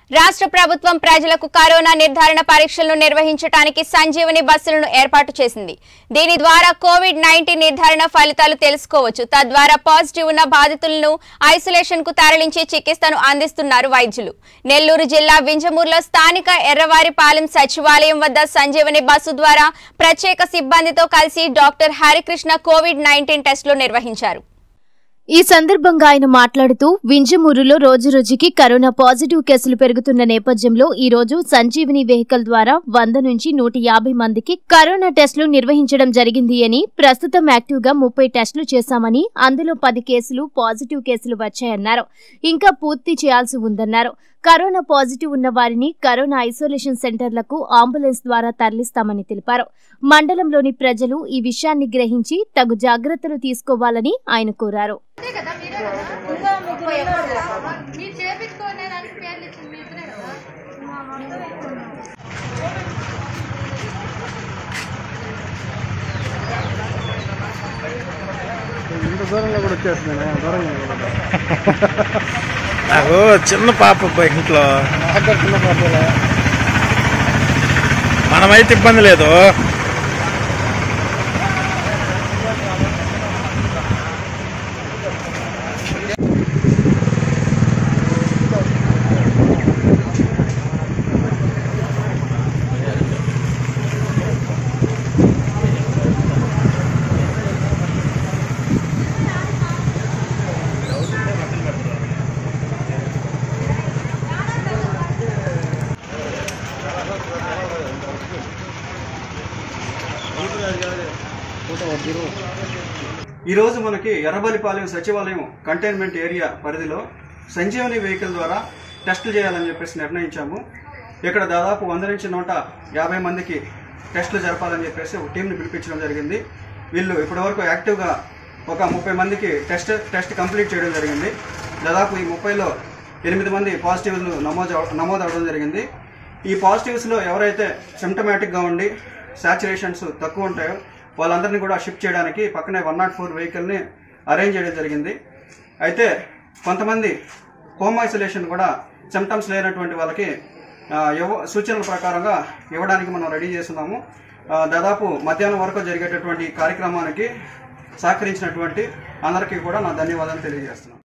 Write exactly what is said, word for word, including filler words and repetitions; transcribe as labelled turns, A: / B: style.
A: రాష్ట్ర ప్రభుత్వం ప్రజలకు కరోనా నిర్ధారణ పరీక్షలను నిర్వహించడానికి సంజీవని బస్సులను ఏర్పాటు చేసింది. దీని ద్వారా కోవిడ్ నైన్టీన్ నిర్ధారణ ఫలితాలు తెలుసుకోవచ్చు. తద్వారా పాజిటివ్ ఉన్న బాధితులను ఐసోలేషన్ కు తరలించి చికిత్సను అందిస్తున్నారు వైద్యులు. నెల్లూరు జిల్లా వింజమూరులో స్థానిక ఎర్రవారిపాలెం సచివాలయం వద్ద సంజీవని బస్సు ద్వారా ప్రత్యేక సిబ్బందితో కలిసి డాక్టర్ హరికృష్ణ కోవిడ్ నైన్టీన్ టెస్టులు నిర్వహించారు.
B: ఈ సందర్భంగా ఆయన మాట్లాడుతూ వింజమూరులో రోజురోజుకి కరోనా పాజిటివ్ కేసులు పెరుగుతున్న నేపథ్యంలో ఈ రోజు సంజీవని వెహికల్ ద్వారా వంద నుంచి నూట యాభై మందికి కరోనా టెస్టులు నిర్వహించడం జరిగింది అని, ప్రస్తుతం యాక్టివ్ గా ముప్పై టెస్టులు చేశామని, అందులో పది కేసులు పాజిటివ్ కేసులు వచ్చాయన్నారు. ఇంకా పూర్తి చేయాల్సి ఉందన్నారు. కరోనా పాజిటివ్ ఉన్న వారిని కరోనా ఐసోలేషన్ సెంటర్లకు అంబులెన్స్ ద్వారా తరలిస్తామని తెలిపారు. మండలంలోని ప్రజలు ఈ విషయాన్ని గ్రహించి తగు జాగ్రత్తలు తీసుకోవాలని ఆయన కోరారు.
C: నాకు చిన్న పాప ఇంట్లో మనమైతే ఇబ్బంది లేదు.
D: ఈ రోజు మనకి ఎర్రబలిపాలెం సచివాలయం కంటైన్మెంట్ ఏరియా పరిధిలో సంజీవని వెహికల్ ద్వారా టెస్టులు చేయాలని చెప్పేసి నిర్ణయించాము. ఇక్కడ దాదాపు వంద నుంచి నూట యాభై మందికి టెస్టులు జరపాలని చెప్పేసి ఒక టీంని పిలిపించడం జరిగింది. వీళ్ళు ఇప్పటివరకు యాక్టివ్గా ఒక ముప్పై మందికి టెస్ట్ టెస్ట్ కంప్లీట్ చేయడం జరిగింది. దాదాపు ఈ ముప్పైలో ఎనిమిది మంది పాజిటివ్లు నమోదు నమోదు అవడం జరిగింది. ఈ పాజిటివ్స్లో ఎవరైతే సిమ్టమాటిక్గా ఉండి సాచురేషన్స్ తక్కువ ఉంటాయో వాళ్ళందరినీ కూడా షిఫ్ట్ చేయడానికి పక్కనే వన్ నాట్ ఫోర్ వెహికల్ని అరేంజ్ చేయడం జరిగింది. అయితే కొంతమంది హోమ్ ఐసోలేషన్ కూడా సిమ్టమ్స్ లేనటువంటి వాళ్ళకి సూచనల ప్రకారంగా ఇవ్వడానికి మనం రెడీ చేస్తున్నాము. దాదాపు మధ్యాహ్నం వరకు జరిగేటటువంటి కార్యక్రమానికి సహకరించినటువంటి అందరికీ కూడా నా ధన్యవాదాలు తెలియజేస్తున్నాను.